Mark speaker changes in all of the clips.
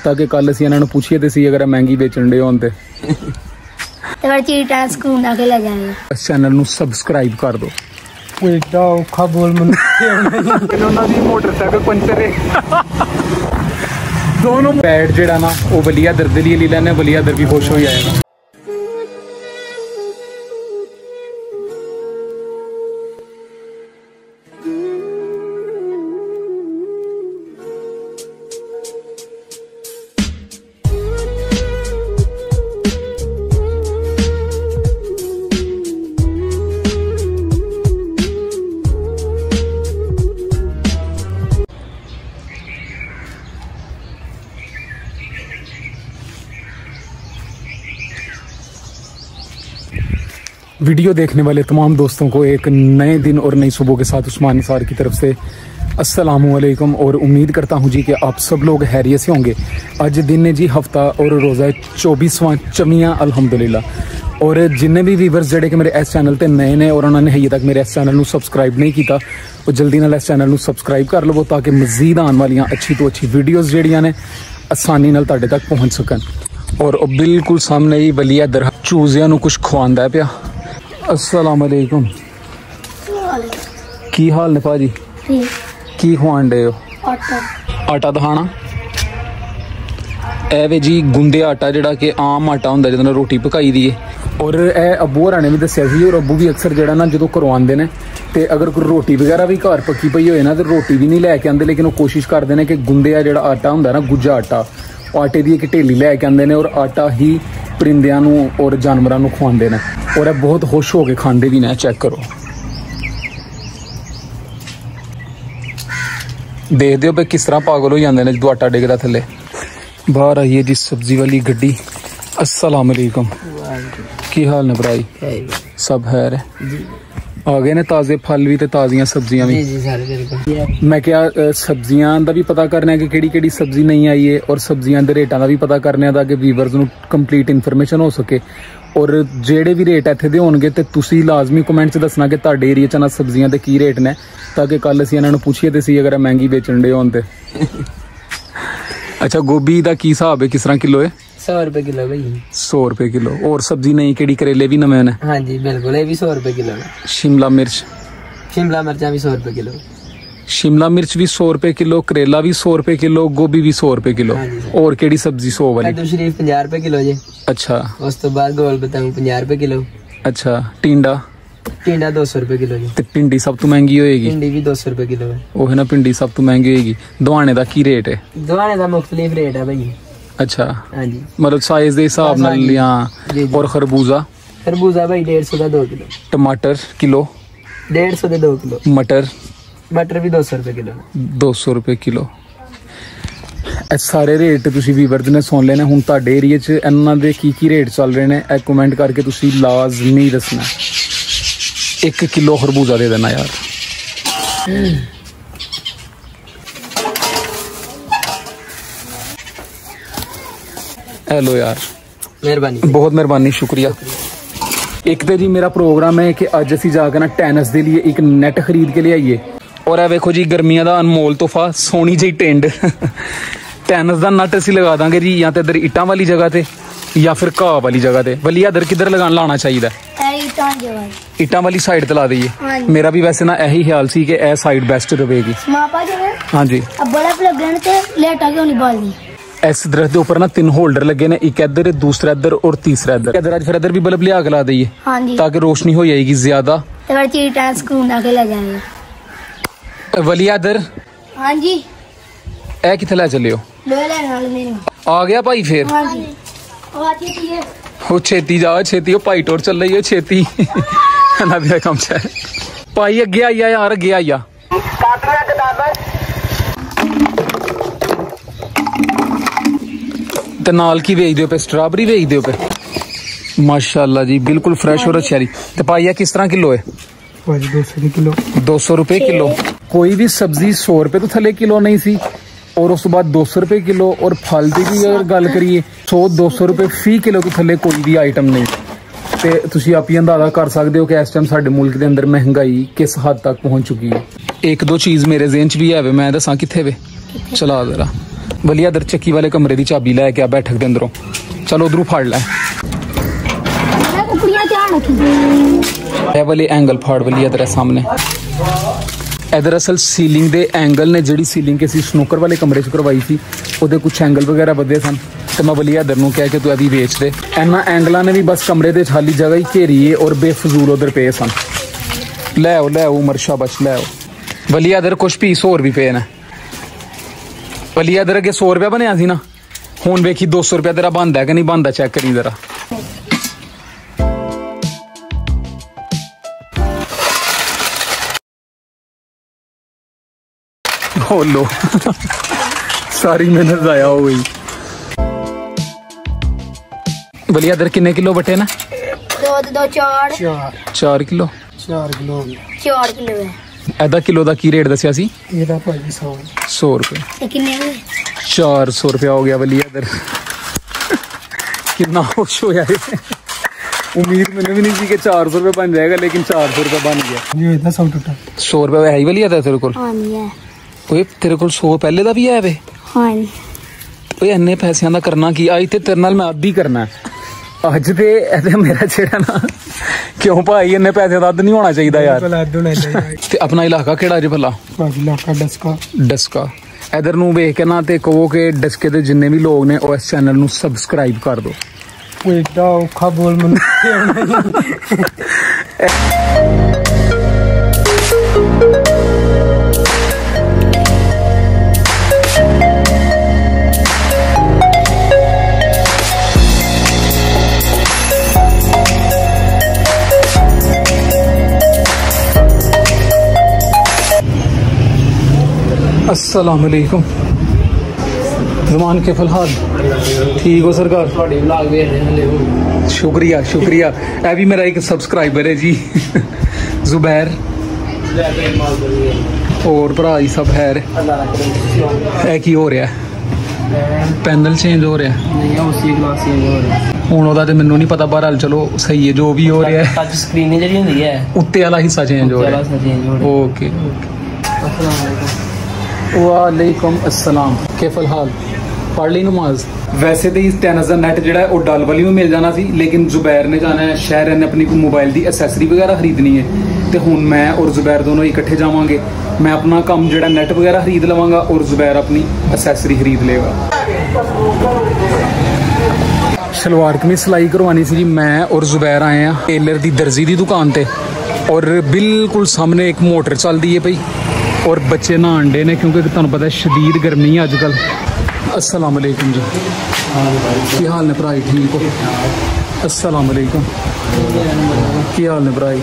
Speaker 1: ताकि कल असीं इन्हां नूं पुछीए ते सी अगर महंगी बेचण दे होण ते इस चैनल नूं सबसक्राइब कर दो।
Speaker 2: एडा औखा बोल मैनूं
Speaker 1: मोटरसाइकिल पंचर है दोनों बैट जेड़ा ना वो वलिया दर दे लिए ले लैने, वलिया दर भी खुश हो जाएगा। वीडियो देखने वाले तमाम दोस्तों को एक नए दिन और नई सुबह के साथ उस्मान निसार की तरफ से अस्सलामु अलैकुम और उम्मीद करता हूं जी कि आप सब लोग खैरियत से होंगे। आज दिन है जी हफ्ता और रोज़ा 24वां चमिया अल्हम्दुलिल्लाह। और जिन्ने भी व्यूअर्स जेडे कि मेरे इस चैनल ते नए ने और उन्होंने हजे तक मेरे इस चैनल नूं सबसक्राइब नहीं किया वो जल्दी नाल इस चैनल नूं सबसक्राइब कर लवो ताकि मजीद आने वालियां अच्छी तो अच्छी वीडियोज़ जेहड़ियां ने आसानी नाल तुहाडे तक पहुँच सकन। और बिल्कुल सामने ही वलिया दर चूजियां नूं कुछ खवांदा पिया। अस्सलाम वालेकुम, की हाल ने भाजी? की खवान डे हो? आटा दखाना ए जी गुंदे आटा जिहड़ा कि आम आटा हुंदा जिहदे नाल रोटी पकाई दी है। और ए अब्बू होरां ने भी दस्सिया सी और अब्बू भी अक्सर जिहड़ा ना जदों घरों आंदे ने ते अगर कोई रोटी वगैरह भी घर पक्की पई होए ना तो रोटी भी नहीं लैके आंदे, लेकिन वो कोशिश करते हैं कि गुंदे आ जिहड़ा आटा हुंदा ना गुज्जा आटा आटे की एक ढेली लैके आंदे ने और आटा ही परिंदियां नूं और जानवरां नूं खवांदे ने और ये बहुत खुश हो के खांदे भी ने। चेक करो, देखदे हो किस तरह पागल हो जांदे ने जो आटा डिगदा थल्ले। बाहर आई है जी सब्जी वाली गड्डी। अस्सलाम वालेकुम, की हाल ने भराई? सब खैर है? आ गए ने ताज़े फल भी ते ताज़ियां सब्जियां भी? जी जी, मैं क्या सब्जियां दा भी पता करना है कि केड़ी सब्जी नहीं आई है और सब्जियां दे रेटां दा भी पता करना है ताकि व्यूअर्स नूं कंप्लीट इन्फॉर्मेशन हो सके। और जेडे भी रेट इत्थे दे होणगे ते तुसीं लाजमी कमेंट च दसना कि तुहाडे एरिया च ना सब्जियां दे की रेट ने ताकि कल असीं इन्हां नूं पुछीए ते सी अगर महंगी बेचण दे होण ते। अच्छा, गोभी दा की हिसाब है, किस तरह किलो है?
Speaker 2: 100 रुपए किलो भाई।
Speaker 1: 100 रुपए किलो। और सब्जी नहीं केड़ी? करेले भी नवे ने?
Speaker 2: हाँ जी बिल्कुल, ये भी 100 रुपए किलो।
Speaker 1: शिमला मिर्च?
Speaker 2: शिमला मिर्चा भी 100 रुपए किलो।
Speaker 1: शिमला मिर्च भी 100 रुपए किलो, करेला भी 100 रुपए किलो, गोभी भी 100 रुपए किलो। और केड़ी सब्जी 100 वाली?
Speaker 2: कद्दू शरीफ 50 रुपए किलो जी।
Speaker 1: अच्छा,
Speaker 2: उस तो बाद गोल बताऊं 50 रुपए किलो।
Speaker 1: अच्छा, टिंडा?
Speaker 2: टिंडा 200 रुपए किलो जी।
Speaker 1: ते भिंडी सब तो महंगी होएगी?
Speaker 2: भिंडी भी 200 रुपए किलो है।
Speaker 1: वो है ना, भिंडी सब तो महंगी होएगी। दवाने दा की रेट है?
Speaker 2: दवाने दा मुख्तलिफ रेट है भाई।
Speaker 1: अच्छा,
Speaker 2: हाँ जी,
Speaker 1: मतलब साइज दे हिसाब नाल या? और खरबूजा?
Speaker 2: खरबूजा भाई 150 का 2 किलो।
Speaker 1: टमाटर किलो?
Speaker 2: 150 के 2 किलो।
Speaker 1: मटर?
Speaker 2: मटर भी 200 रुपए किलो।
Speaker 1: 200 रुपए किलो। ਇਹ ਸਾਰੇ ਰੇਟ ਤੁਸੀਂ ਵੀਵਰਸ ਨੇ ਸੁਣ ਲੈਣੇ। ਹੁਣ ਤੁਹਾਡੇ ਏਰੀਆ 'ਚ ਇਹਨਾਂ ਦੇ ਕੀ ਰੇਟ ਚੱਲ ਰਹੇ ਨੇ ਇਹ ਕਮੈਂਟ ਕਰਕੇ ਤੁਸੀਂ ਲਾਜ਼ਮੀ ਦੱਸਣਾ। 1 किलो खरबूजा दे देना यार। हेलो यार,
Speaker 2: मेहरबानी, बहुत
Speaker 1: मेहरबानी, शुक्रिया। एक तो जी मेरा प्रोग्राम है कि अज असी जाकर ना टेनिस के लिए एक नैट खरीद के ले आइए। और ये वेखो जी गर्मियों का अनमोल तोहफा, सोहनी जी टेंड टेनिस का नट असी लगा देंगे जी या तो इधर इट्टां वाली जगह ते या फिर घाह वाली जगह ते। वलिया इधर किधर लाना चाहिए? इट्टां वाली साइड ते ला दईए। मेरा भी वैसे ना यही ख्याल सी कि यह साइड बेस्ट रहेगी। हाँ जी, इस दरख्त के ऊपर ना 3 होल्डर लगे ने, एक इधर, दूसरा इधर और तीसरा इधर। इधर फिर इधर भी बल्ब लिया के ला दईए ताकि रोशनी हो जाएगी ज्यादा। वलिया इधर?
Speaker 2: हाँ जी।
Speaker 1: ए किथे लै चले हो? आ गया भाई फिर? हो छेती जा, छेती हो भाई टोर चल रही हो छेती कम से भाई अगे आई यार, अगे आई। ते नाल की वेच दो पे? स्ट्रॉबेरी वेच दो पे? माशाल्लाह जी, बिल्कुल फ्रेश और अच्छी। ते पाइया किस तरह किलो है?
Speaker 2: 200 किलो।
Speaker 1: 200 रुपए किलो। कोई भी सब्जी 100 रुपए तो थले किलो नहीं सी और उस बाद 200 रुपए किलो। और फल की भी अगर गल करिए 100-200 रुपए फी किलो तो थले कोई भी आइटम नहीं। ते तुसी आप ही अंदाजा कर सकते हो कि इस टाइम साडे मुल्क के अंदर महंगाई किस हद तक पहुंच चुकी है। एक दो चीज मेरे ज़हन च भी है, मैं दसा किथे वे, चला जरा वलिया इधर चक्की वाले कमरे की चाबी लैके आ बैठक के अंदरों। चलो उधरों फाड़ लै वाले एंगल फाड़ वलिया इधर सामने। इधर असल सीलिंग दे एंगल ने जिहड़ी सीलिंग के स्नूकर वाले कमरे च करवाई थी उहदे कुछ एंगल वगैरह बदे सन तो मैं वलिया इधर कह के तू अभी बेच दे। इन्होंने एंगलों ने भी बस कमरे के खाली जगह ही घेरी है और बेफजूल उधर पे सन। लै आओ उमर शाबाश लै आओ। वलिया इधर कुछ पीस होर भी पे ने। वलिया इधर अगे 100 रुपया बनया सी ना, हुण वेखी 200 रुपया तेरा बनदा है कि नहीं बनदा, चेक करी जरा। हो लो सारी मेहनत जाया हो गई। वलिया इधर किन्ने किलो बटे ना? 4 किलो।
Speaker 2: 4 किलो
Speaker 1: एदा किलो का की रेट दसिया सी? 100 रुपये। 400 रुपया हो गया वलिया इधर। कितना खुश होया है। उम्मीद मैंने भी नहीं थी कि 400 रुपये बन जाएगा, लेकिन 400 रुपये बन गया। 100 रुपये है ही वलिया था तेरे को? तेरे को 100 पहले का भी है वे? इन्ने पैसों का करना की? अज तो तेरे नाल मैं अद्ध ही करना है। अज तो मेरा जेड़ा ना क्यों भाई इन्ने पैसे का अद्ध नहीं होना चाहिए यार। ते अपना इलाका केड़ा जे भला? डस्का। इधर नूं वेख के ना ते कहो कि डस्के दे जिन्ने भी लोग ने इस चैनल नूं सबसक्राइब कर दो।
Speaker 2: एडा औखा बोल
Speaker 1: अस्सलाम वालेकुम ज़मान के फिलहाल ठीक हो सरकार? शुक्रिया शुक्रिया। ए भी मेरा एक सब्सक्राइबर है जी जुबैर और भरा ही सब है। की हो रहा है? पैनल चेंज हो रहा है हूँ ओदा तो मैनू नहीं पता, बहरहाल चलो सही है जो भी हो रहा है।
Speaker 2: टच स्क्रीन जेहड़ी हुंदी है
Speaker 1: उत्ते वाला हिस्सा चेंज हो रहा है। ओके वालेकुम अस्सलाम के फिलहाल पढ़ ली नमाज? वैसे तो इस टेनस का नैट जो है डल वाली में मिल जाना सी, लेकिन जुबैर ने जाना है शहर, ने अपनी मोबाइल की असैसरी वगैरह खरीदनी है तो हुण मैं और जुबैर दोनों इकट्ठे जावांगे। मैं अपना काम जो नैट वगैरह खरीद लवांगा और जुबैर अपनी असैसरी खरीद लेगा। सलवार कमीज सिलाई करवानी सी जी। मैं और जुबैर आए हैं टेलर की दर्जी की दुकान पर और बिल्कुल सामने एक मोटर चलती है पई और बच्चे नहान डे ने क्योंकि तुहानू पता है शदीद गर्मी है अजकल। अस्सलाम वालेकुम जी, की हाल ने भराई? ठीक हो? अस्सलाम वालेकुम, की हाल ने भराई?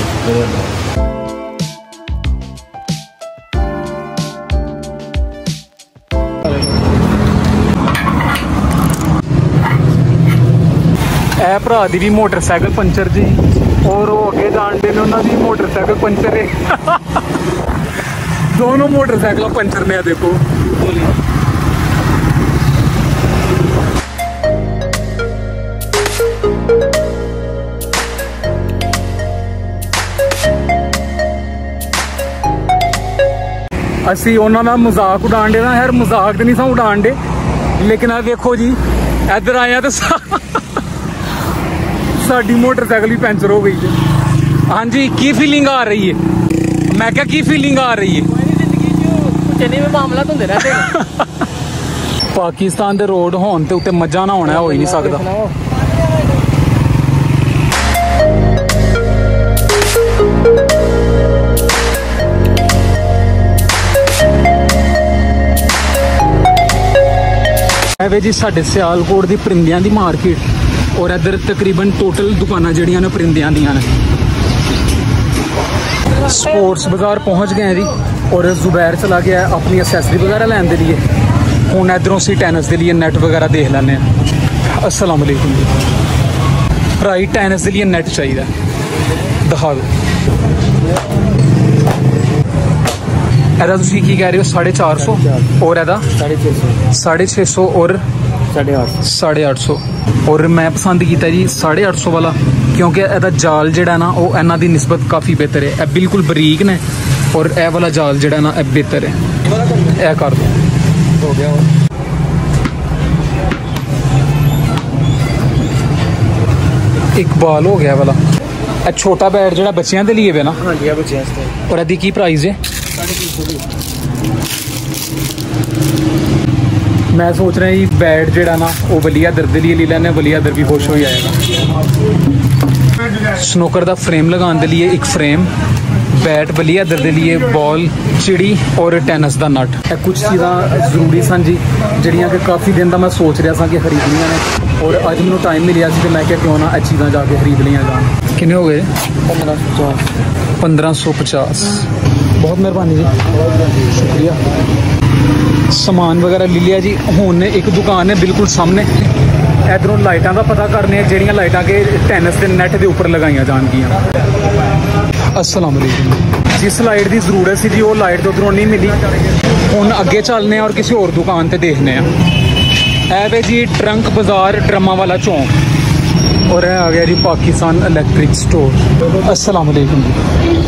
Speaker 1: ए भरा दी भी मोटरसाइकिल पंचर जी और वो अगे जान डे ने उन्होंने मोटरसाइकिल पंचर है। दोनों मोटरसाइकिल पंचर ने देखो। असी उन्होंने मजाक उड़ान डे ना यार, मजाक तो नहीं सा उड़ान डे, लेकिन आ देखो जी इधर आया तो साडी मोटरसाइकिल भी पंचर हो गई है। हाँ जी, की फीलिंग आ रही है? मैं क्या की फीलिंग आ रही है?
Speaker 2: मामला तो रहते
Speaker 1: पाकिस्तान दे रोड होने ते उत्ते मजा ना होना हो ही नहीं सकता। है जी साढ़े सियालकोट की परिंदियां की मार्केट और इधर तकरीबन टोटल दुकाना जड़ियां ने परिंदियां दियां ने। स्पोर्ट्स बाजार पहुंच गए हैं जी और जुबैर चला गया है अपनी असैसरी वगैरह लैन के लिए। हूँ इधरों से टेनिस के लिए नेट वगैरह देख लें। अस्सलाम वालेकुम जी, भाई टेनिस के लिए नेट चाहिए, दिखा दो। एदा तुसी की कह रहे हो? 450 और एदा 650 और 850 और मैं पसंद किया जी 850 वाला क्योंकि एदा जाल जड़ा ना वो इन्हों की निस्बत काफ़ी बेहतर है। ए बिल्कुल बरीक ने और ए वाला जाल जड़ा ना बेहतर है। ए कर दो, हो गया इकबाल हो गया वाला छोटा बैट जो बच्चों के लिए ना।
Speaker 2: हाँ जी बच्चे
Speaker 1: और यदि की प्राइस है? मैं सोच रहा जी बैट जो ना वो वलिया दर के लिए ले लेने, वलिया दर भी खुश हो जाएगा। स्नूकर का फ्रेम लगाने के लिए एक फ्रेम, बैट वलिया दर के लिए बॉल, चिड़ी और टेनिस का नट। कुछ चीज़ा जरूरी सन जी जड़ियाँ कि काफ़ी दिन का मैं सोच रहा था कि खरीदनिया ने, और अज मैं टाइम मिलिया तो मैं क्या क्यों ना ये चीज़ा जाके खरीद लिया जान। कितने हो गए? 1550। बहुत मेहरबानी जी, शुक्रिया। समान वगैरह ले लिया जी। हुण एक दुकान है बिल्कुल सामने, इधरों लाइटां का पता करने जड़ियाँ लाइटां के टेनिस के नैट के उपर लगाई जाएगियाँ। अस्सलाम वालेकुम। जिस लाइट की जरूरत सी जी वो लाइट तो उधरों नहीं मिली। हुण अगे चलने और किसी और दुकान पर देखने है जी ट्रंक बाजार ड्रमा वाला चौंक, और है आ गया जी पाकिस्तान इलेक्ट्रिक स्टोर। अस्सलाम वालेकुम जी।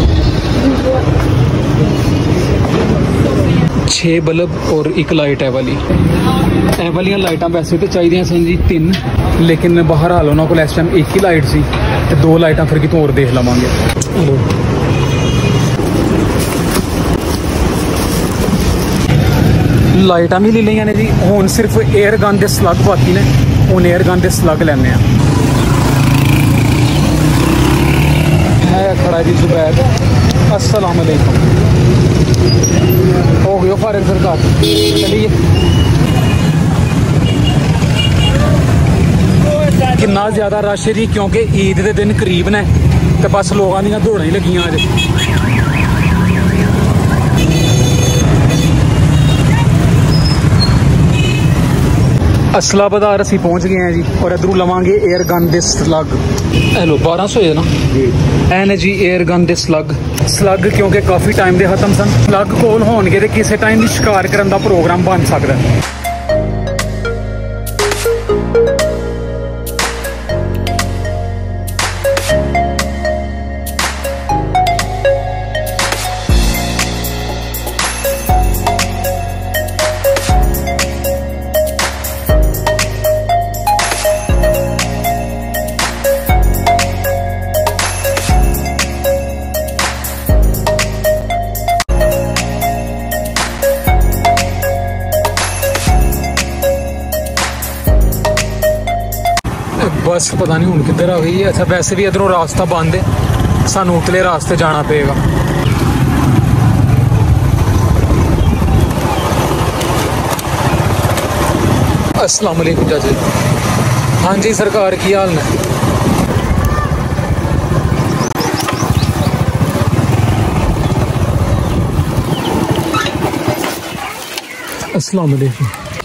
Speaker 1: 6 बल्ब और एक लाइट है वाली। ए वाली लाइटा वैसे तो चाहिए सन जी 3, लेकिन बाहर हाल उन्होंने को इस टाइम एक ही लाइट सी, तो 2 लाइटा फिर कितों और देख लवांगे। लाइटा भी ले लिया ने जी। हुण सिर्फ एयर गन के स्लग बाकी ने, हुण एयर गन के स्लग लेने है खड़ा जी जुबैर। अस्सलाम वालेकुम। हो गयो फारिग सरकार, चलिए। कितना ज़्यादा रश है जी, क्योंकि ईद के दिन करीब ने, तो बस लोगों दी दौड़ा ही लगियां अज। असला बाजार असी पहुंच गए हैं जी, और इधरों लवांगे एयर गन दे स्लग। हेलो 1200 है ना जी। एन जी एयर गन दे स्लग क्योंकि काफ़ी टाइम दे खत्म सन। स्लग कोल होणगे ते किसी टाइम भी शिकार करने का प्रोग्राम बन सकता है। बस पता नहीं हूँ किधर आ गई है। अच्छा वैसे भी इधरों रास्ता बंद है, सानू उतले रास्ते जाना पेगा। अस्सलाम वालेकुम चाचा। हाँ जी सरकार की हाल ने? अस्सलाम वालेकुम।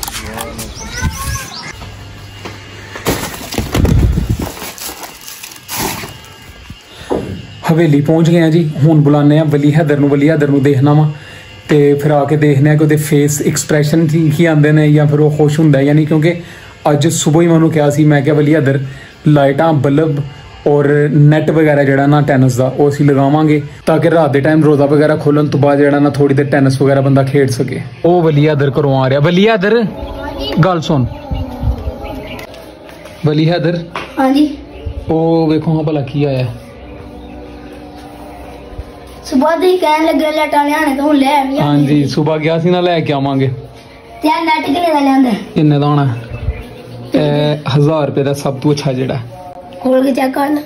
Speaker 1: हवेली पहुंच गए हैं जी। हुण बुलाने वली हैदर नूं देखना वा, तो फिर आके देखने कि फेस एक्सप्रैशन की आते हैं या फिर वो खुश होंगे या नहीं। क्योंकि अज सुबह ही मैं उन्होंने कहा सी, मैं क्या वली हैदर लाइटां बल्ब और नैट वगैरह जड़ा ना टेनिस का वो असीं लगावांगे, ताकि रात के टाइम रोज़ा वगैरह खोलन तो बाद जड़ा ना थोड़ी देर टेनिस वगैरह बंदा खेड सके। वो वली हैदर घरों आ रहा। वली हैदर गल सुन, वली हैदर।
Speaker 3: हाँ जी।
Speaker 1: वो वेखो हाँ भला की आया।
Speaker 3: सुबह दे कहन लगे लाइटां लियाने तो ले आवी।
Speaker 1: हाँ जी सुबह गया सी ना लैके आवांगे।
Speaker 3: ते नेट किन्ने दा लियांदा?
Speaker 1: किन्ने दा होना? 1000 रुपए का सब तो अच्छा जेड़ा।
Speaker 3: खोल के चेक कर।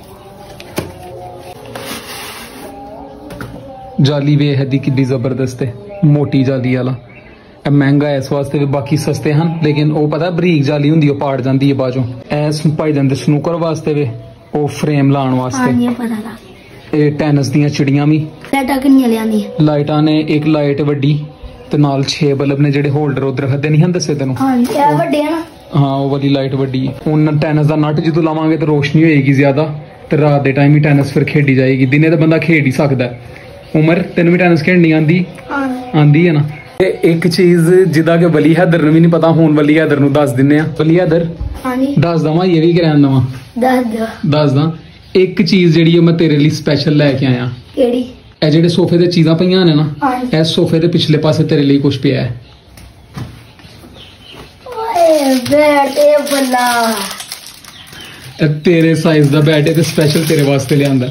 Speaker 1: जाली बेहद की जबरदस्त है, मोटी जाली वाला। महंगा है इस वास्ते, बाकी सस्ते हैं लेकिन वो पता बरीक जाली होंदी पाड़ जाती है बाजों। ऐस पाई जाते स्नूकर वास्ते वे, वो फ्रेम लाने वास्ते। टेनिस दियां चिड़ियां भी।
Speaker 3: लाइटां किन्नियां लियांदी?
Speaker 1: लाइटां ने एक लाइट वड्डी ते नाल 6 बल्ब ने जेडे होल्डर उधर खदे नहीं दसे तेन।
Speaker 3: हाँ जी वड्डे है ना।
Speaker 1: हाँ वो वाली लाइट वड्डी। हुण टेनिस का नट जो लावांगे तो रोशनी होएगी ज्यादा, तो रात के टाइम ही टेनिस फिर खेडी जाएगी। दिने तो बंदा खेड ही सकता है। उमर तेन भी टेनिस खेडनी आंदी? आंदी है ना। एक चीज जिदा कि वली हैदर नूं भी नहीं पता, हुण वली हैदर नूं दस दिन्ने आ। वली हैदर दस दवा ये भी करान दवा? दस दा। एक चीज जिहड़ी है मैं तेरे लिए स्पेशल लैके आया।
Speaker 3: केड़ी?
Speaker 1: ए जेडे सोफे ते चीज़ां पईयां ने ना, इस सोफे दे पिछले पासे तेरे लिए कुछ पिया है।
Speaker 3: ओए बैठ ए बल्ला।
Speaker 1: ਇਹ ਤੇਰੇ ਸਾਈਜ਼ ਦਾ ਬੈਟ ਹੈ ਤੇ ਸਪੈਸ਼ਲ ਤੇਰੇ ਵਾਸਤੇ ਲਿਆਂਦਾ।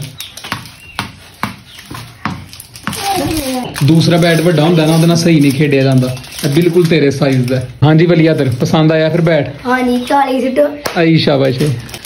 Speaker 1: ਦੂਸਰਾ ਬੈਟ ਵੱਡਾ ਹੁੰਦਾ ਨਾ, ਉਹਦੇ ਨਾਲ ਸਹੀ ਨਹੀਂ ਖੇਡਿਆ ਜਾਂਦਾ। ਇਹ ਬਿਲਕੁਲ ਤੇਰੇ ਸਾਈਜ਼ ਦਾ। ਹਾਂਜੀ ਬਲੀਆਦਰ, ਪਸੰਦ ਆਇਆ ਫਿਰ ਬੈਟ?
Speaker 3: हाँ जी 40 सीट।
Speaker 1: ਆਈ ਸ਼ਾਬਾਸ਼।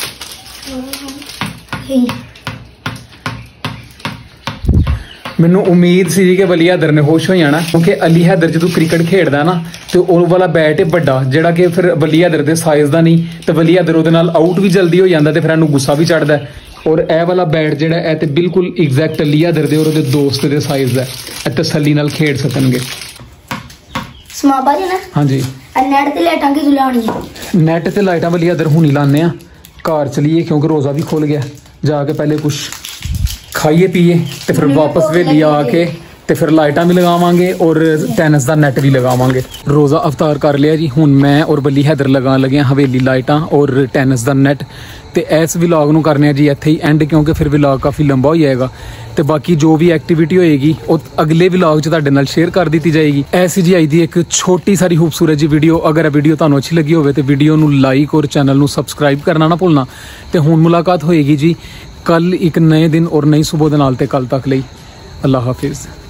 Speaker 1: ਮੈਨੂੰ ਉਮੀਦ ਸੀ ਕਿ ਵਲੀ ਹੈਦਰ ਨੇ ਖੁਸ਼ ਹੋ ਜਾਣਾ, ਕਿਉਂਕਿ ਅਲੀ ਹੈਦਰ ਜਦੋਂ ਕ੍ਰਿਕਟ ਖੇਡਦਾ ਨਾ ਤੇ ਉਹ ਵਾਲਾ ਬੈਟ ਹੈ ਵੱਡਾ, ਜਿਹੜਾ ਕਿ ਫਿਰ ਵਲੀ ਹੈਦਰ ਦੇ ਸਾਈਜ਼ ਦਾ ਨਹੀਂ, ਤੇ ਵਲੀ ਹੈਦਰ ਉਹਦੇ ਨਾਲ ਆਊਟ ਵੀ ਜਲਦੀ ਹੋ ਜਾਂਦਾ ਤੇ ਫਿਰ ਇਹਨੂੰ ਗੁੱਸਾ ਵੀ ਚੜਦਾ। ਔਰ ਇਹ ਵਾਲਾ ਬੈਟ ਜਿਹੜਾ ਇਹ ਤੇ ਬਿਲਕੁਲ ਐਗਜ਼ੈਕਟ ਅਲੀ ਹੈਦਰ ਦੇ ਔਰ ਉਹਦੇ ਦੋਸਤ ਦੇ ਸਾਈਜ਼ ਦਾ, ਇਹ ਤਸੱਲੀ ਨਾਲ ਖੇਡ ਸਕਣਗੇ।
Speaker 3: समाबा जी ना
Speaker 1: ਹਾਂਜੀ
Speaker 3: नेट ते लाइटां की जुलानी
Speaker 1: ਨੈਟ ਤੇ ਲਾਈਟਾਂ ਵਲੀ ਹੈਦਰ ਹੁਣੀ ਲਾਣੇ ਆ। ਘਰ ਚਲੀਏ ਕਿਉਂਕਿ ਰੋਜ਼ਾ ਵੀ ਖੁੱਲ ਗਿਆ, ਜਾ ਕੇ ਪਹਿਲੇ ਕੁਛ ਖਾਈਏ ਪੀਏ ਤੇ ਫਿਰ ਵਾਪਸ ਵੇਲੀ ਆ ਕੇ ਤੇ ਫਿਰ ਲਾਈਟਾਂ ਵੀ ਲਗਾਵਾਂਗੇ ਔਰ ਟੈਨਿਸ ਦਾ ਨੈਟ ਵੀ ਲਗਾਵਾਂਗੇ। ਰੋਜ਼ਾ ਅਫਤਾਰ ਕਰ ਲਿਆ ਜੀ, ਹੁਣ ਮੈਂ ਔਰ ਵਲੀ ਹੈਦਰ ਲਗਾਉਣ ਲੱਗੇ ਹਾਂ ਹਵੇਲੀ ਲਾਈਟਾਂ ਔਰ ਟੈਨਿਸ ਦਾ ਨੈਟ। ਤੇ ਇਸ ਵਲੌਗ ਨੂੰ ਕਰਨੇ ਆ ਜੀ ਇੱਥੇ ਹੀ ਐਂਡ, ਕਿਉਂਕਿ ਫਿਰ ਵਲੌਗ ਕਾਫੀ ਲੰਬਾ ਹੋ ਜਾਏਗਾ ਤੇ ਬਾਕੀ ਜੋ ਵੀ ਐਕਟੀਵਿਟੀ ਹੋਏਗੀ ਉਹ ਅਗਲੇ ਵਲੌਗ 'ਚ ਤੁਹਾਡੇ ਨਾਲ ਸ਼ੇਅਰ ਕਰ ਦਿੱਤੀ ਜਾਏਗੀ। ਐਸੀ ਜੀ ਅੱਜ ਦੀ ਇੱਕ ਛੋਟੀ ਸਾਰੀ ਖੂਬਸੂਰਤ ਜੀ ਵੀਡੀਓ। ਅਗਰ ਇਹ ਵੀਡੀਓ ਤੁਹਾਨੂੰ ਅੱਛੀ ਲੱਗੀ ਹੋਵੇ ਤੇ ਵੀਡੀਓ ਨੂੰ ਲਾਈਕ ਔਰ ਚੈਨਲ ਨੂੰ ਸਬਸਕ੍ਰਾਈਬ ਕਰਨਾ ਨਾ ਭੁੱਲਣਾ। ਤੇ ਹੁਣ ਮੁਲਾਕਾਤ ਹੋਏਗੀ ਜੀ ਕੱਲ ਇੱਕ ਨਏ ਦਿਨ ਔਰ ਨਈ ਸੁਬਹ ਦੇ ਨਾਲ, ਤੇ ਕੱਲ ਤੱਕ ਲਈ ਅੱਲਾਹ ਹਾਫਿਜ਼।